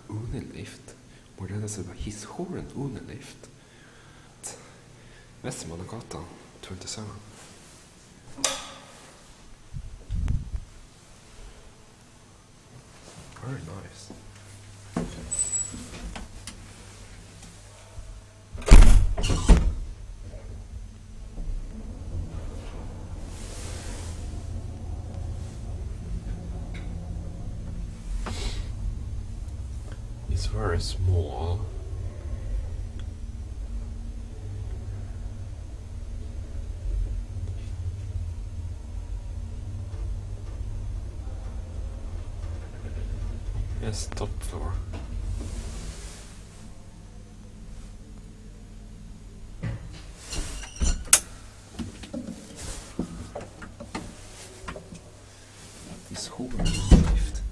Unilift? Borde det vara hisshåren Unilift? Västmannagatan 27. Very nice. It's very small. Yes, top floor. This whole lift.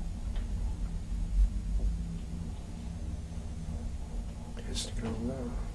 Just go there.